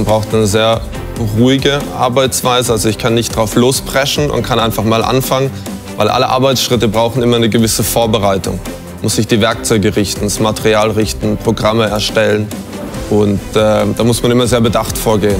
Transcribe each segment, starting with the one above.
Man braucht eine sehr ruhige Arbeitsweise. Also ich kann nicht drauf lospreschen und kann einfach mal anfangen, weil alle Arbeitsschritte brauchen immer eine gewisse Vorbereitung. Man muss sich die Werkzeuge richten, das Material richten, Programme erstellen und da muss man immer sehr bedacht vorgehen.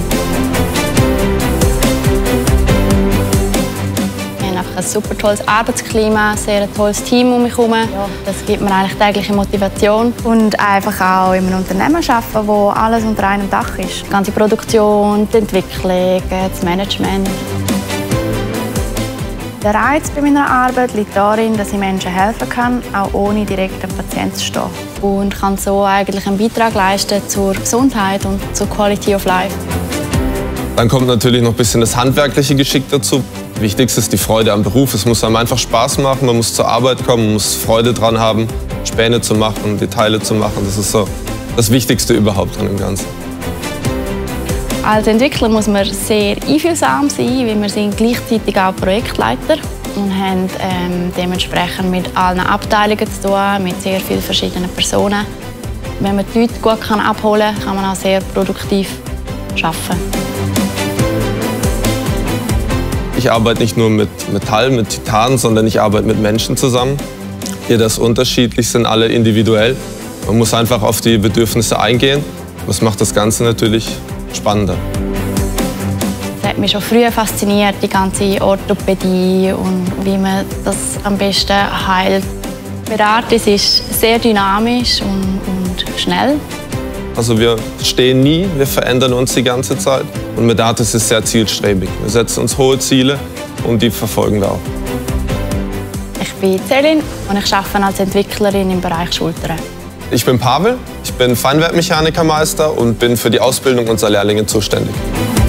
Ein super tolles Arbeitsklima, sehr ein tolles Team um mich herum. Ja, das gibt mir eigentlich tägliche Motivation. Und einfach auch in einem Unternehmen arbeiten, wo alles unter einem Dach ist. Die ganze Produktion, die Entwicklung, das Management. Der Reiz bei meiner Arbeit liegt darin, dass ich Menschen helfen kann, auch ohne direkt am Patienten zu stehen. Und kann so eigentlich einen Beitrag leisten zur Gesundheit und zur Quality of Life. Dann kommt natürlich noch ein bisschen das handwerkliche Geschick dazu. Wichtigste ist die Freude am Beruf. Es muss einem einfach Spaß machen, man muss zur Arbeit kommen, man muss Freude dran haben, Späne zu machen, die Teile zu machen. Das ist so das Wichtigste überhaupt an dem Ganzen. Als Entwickler muss man sehr einfühlsam sein, weil wir sind gleichzeitig auch Projektleiter und haben dementsprechend mit allen Abteilungen zu tun, mit sehr vielen verschiedenen Personen. Wenn man die Leute gut abholen kann, kann man auch sehr produktiv arbeiten. Ich arbeite nicht nur mit Metall, mit Titan, sondern ich arbeite mit Menschen zusammen. Jeder ist unterschiedlich, sind alle individuell. Man muss einfach auf die Bedürfnisse eingehen. Das macht das Ganze natürlich spannender. Das hat mich schon früher fasziniert, die ganze Orthopädie und wie man das am besten heilt. Medartis ist sehr dynamisch und schnell. Also wir stehen nie, wir verändern uns die ganze Zeit. Und Medartis ist sehr zielstrebig. Wir setzen uns hohe Ziele und die verfolgen wir auch. Ich bin Celine und ich arbeite als Entwicklerin im Bereich Schultern. Ich bin Pavel, ich bin Feinwerkmechanikermeister und bin für die Ausbildung unserer Lehrlinge zuständig.